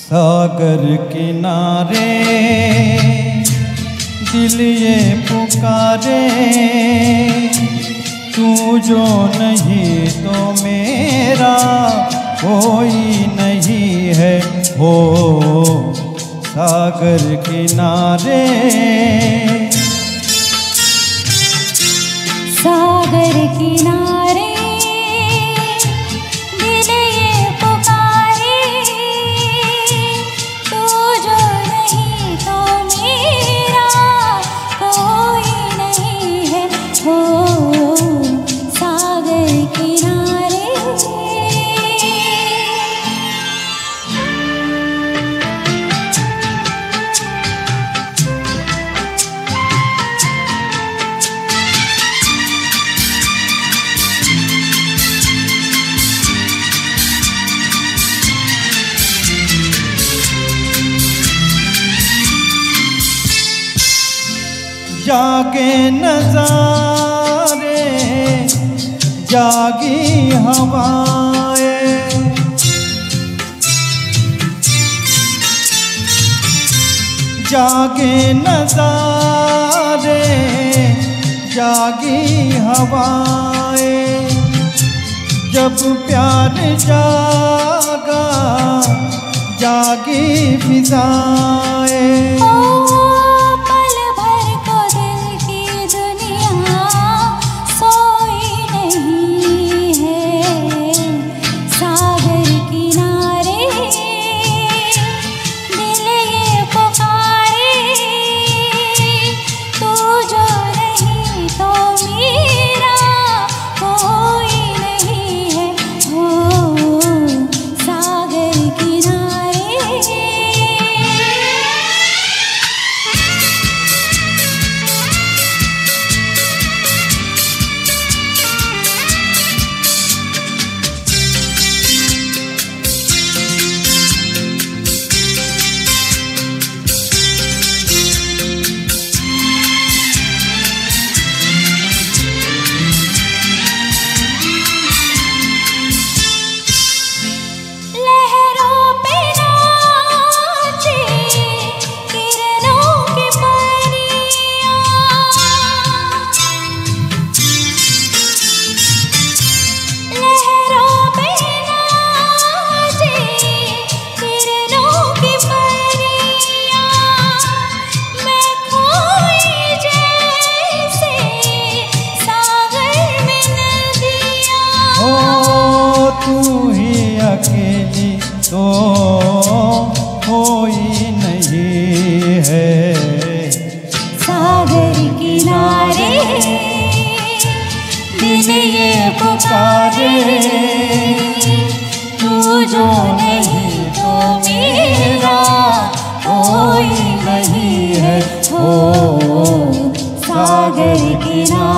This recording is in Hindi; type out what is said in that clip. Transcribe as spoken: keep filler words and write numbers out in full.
सागर किनारे दिल ये पुकारे, तू जो नहीं तो मेरा कोई नहीं है। हो सागर किनारे, सागर किनारे दिल ये पुकारे, तू जो नहीं तो मेरा कोई नहीं है। हो सागर किनारे, जागे नजारे जागी हवाएं, जागे नजारे जागी हवाएं, जब प्यार जागा जागी फिजाएं। अकेली तो कोई नहीं है। सागर किनारे दिल ये पुकारे, तू जो नहीं तो मेरा कोई नहीं है। हो सागर किनारे।